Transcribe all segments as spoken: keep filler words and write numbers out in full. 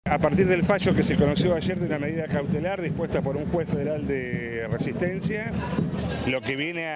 A partir del fallo que se conoció ayer de una medida cautelar dispuesta por un juez federal de Resistencia, lo que viene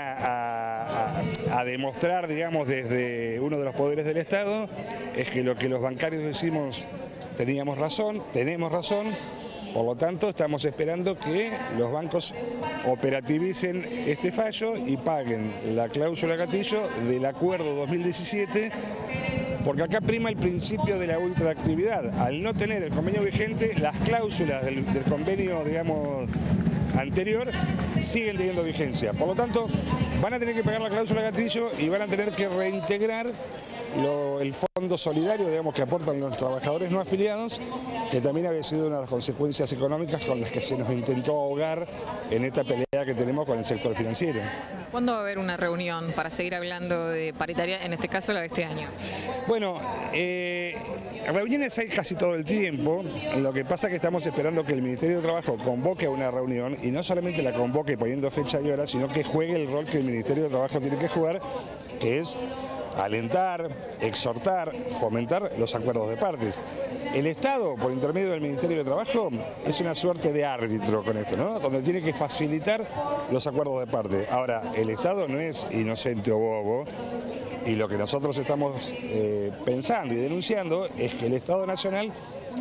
a, a, a demostrar, digamos, desde uno de los poderes del Estado, es que lo que los bancarios decimos teníamos razón, tenemos razón, por lo tanto estamos esperando que los bancos operativicen este fallo y paguen la cláusula gatillo del acuerdo dos mil diecisiete, porque acá prima el principio de la ultraactividad. Al no tener el convenio vigente, las cláusulas del, del convenio, digamos, anterior siguen teniendo vigencia. Por lo tanto, van a tener que pagar la cláusula gatillo y van a tener que reintegrar lo, el fondo solidario, digamos, que aportan los trabajadores no afiliados, que también había sido una de las consecuencias económicas con las que se nos intentó ahogar en esta pelea que tenemos con el sector financiero. ¿Cuándo va a haber una reunión para seguir hablando de paritaria, en este caso la de este año? Bueno, eh, reuniones hay casi todo el tiempo, lo que pasa es que estamos esperando que el Ministerio de Trabajo convoque a una reunión y no solamente la convoque poniendo fecha y hora, sino que juegue el rol que el Ministerio de Trabajo tiene que jugar, que es alentar, exhortar, fomentar los acuerdos de partes. El Estado, por intermedio del Ministerio de Trabajo, es una suerte de árbitro con esto, ¿no? Donde tiene que facilitar los acuerdos de parte. Ahora, el Estado no es inocente o bobo, y lo que nosotros estamos eh, pensando y denunciando es que el Estado Nacional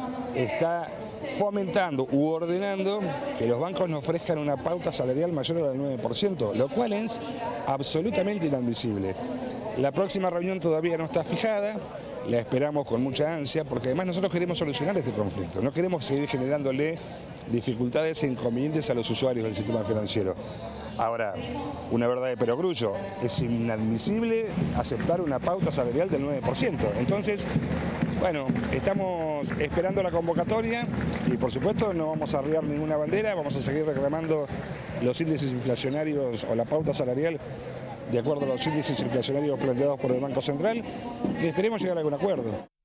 está fomentando u ordenando que los bancos nos ofrezcan una pauta salarial mayor al nueve por ciento, lo cual es absolutamente inadmisible. La próxima reunión todavía no está fijada, la esperamos con mucha ansia, porque además nosotros queremos solucionar este conflicto, no queremos seguir generándole dificultades e inconvenientes a los usuarios del sistema financiero. Ahora, una verdad de perogrullo, es inadmisible aceptar una pauta salarial del nueve por ciento. Entonces, bueno, estamos esperando la convocatoria y por supuesto no vamos a arriar ninguna bandera, vamos a seguir reclamando los índices inflacionarios o la pauta salarial de acuerdo a los índices inflacionarios planteados por el Banco Central y esperemos llegar a algún acuerdo.